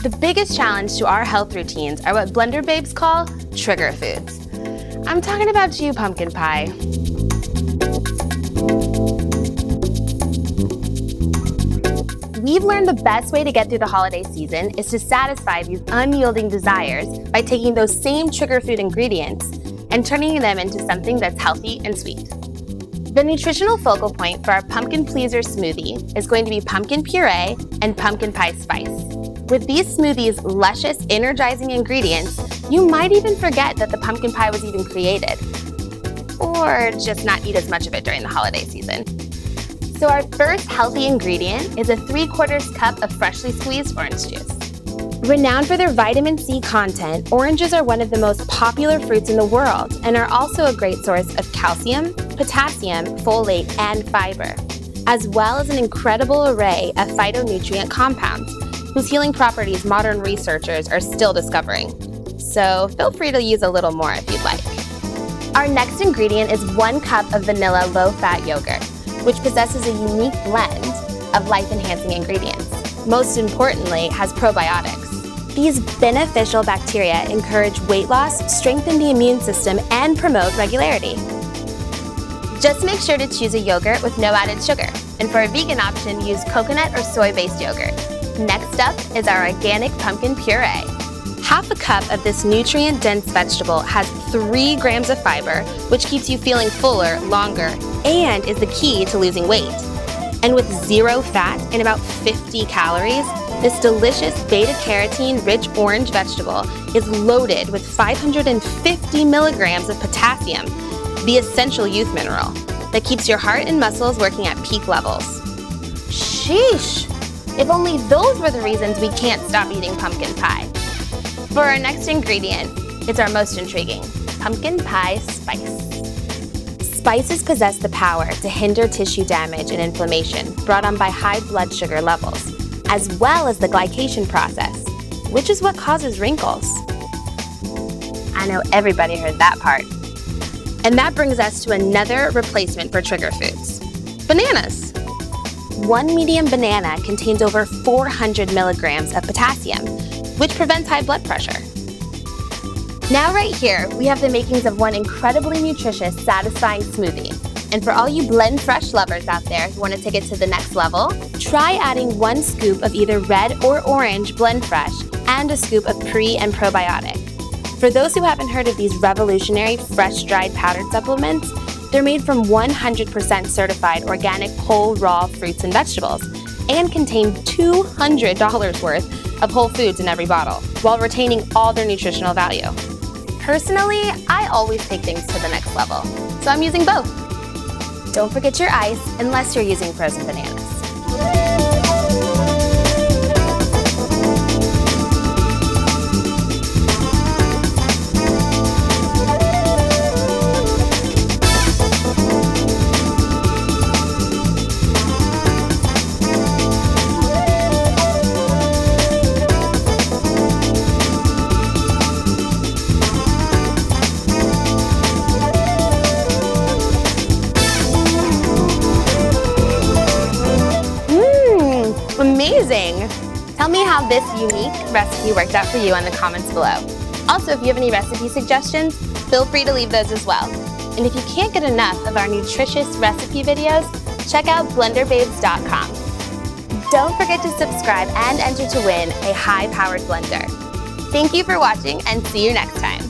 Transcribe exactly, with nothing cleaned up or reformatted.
The biggest challenge to our health routines are what Blender Babes call trigger foods. I'm talking about you, pumpkin pie. We've learned the best way to get through the holiday season is to satisfy these unyielding desires by taking those same trigger food ingredients and turning them into something that's healthy and sweet. The nutritional focal point for our Pumpkin Pleasure Smoothie is going to be pumpkin puree and pumpkin pie spice. With these smoothies' luscious, energizing ingredients, you might even forget that the pumpkin pie was even created. Or just not eat as much of it during the holiday season. So our first healthy ingredient is a three quarters cup of freshly squeezed orange juice. Renowned for their vitamin C content, oranges are one of the most popular fruits in the world and are also a great source of calcium, potassium, folate, and fiber, as well as an incredible array of phytonutrient compounds, whose healing properties modern researchers are still discovering. So feel free to use a little more if you'd like. Our next ingredient is one cup of vanilla low-fat yogurt, which possesses a unique blend of life-enhancing ingredients. Most importantly, has probiotics. These beneficial bacteria encourage weight loss, strengthen the immune system, and promote regularity. Just make sure to choose a yogurt with no added sugar, and for a vegan option, use coconut or soy-based yogurt. Next up is our organic pumpkin puree. Half a cup of this nutrient-dense vegetable has three grams of fiber, which keeps you feeling fuller longer and is the key to losing weight. And with zero fat and about fifty calories, this delicious beta-carotene-rich orange vegetable is loaded with five hundred fifty milligrams of potassium, the essential youth mineral that keeps your heart and muscles working at peak levels. Sheesh! If only those were the reasons we can't stop eating pumpkin pie. For our next ingredient, it's our most intriguing, pumpkin pie spice. Spices possess the power to hinder tissue damage and inflammation brought on by high blood sugar levels, as well as the glycation process, which is what causes wrinkles. I know everybody heard that part. And that brings us to another replacement for trigger foods, bananas. One medium banana contains over four hundred milligrams of potassium, which prevents high blood pressure. Now right here, we have the makings of one incredibly nutritious, satisfying smoothie. And for all you Blendfresh lovers out there who want to take it to the next level, try adding one scoop of either red or orange Blendfresh and a scoop of pre and probiotic. For those who haven't heard of these revolutionary fresh dried powdered supplements, they're made from one hundred percent certified organic whole raw fruits and vegetables and contain two hundred dollars worth of whole foods in every bottle, while retaining all their nutritional value. Personally, I always take things to the next level, so I'm using both. Don't forget your ice unless you're using frozen bananas. Amazing! Tell me how this unique recipe worked out for you in the comments below. Also, if you have any recipe suggestions, feel free to leave those as well. And if you can't get enough of our nutritious recipe videos, check out blender babes dot com. Don't forget to subscribe and enter to win a high-powered blender. Thank you for watching and see you next time.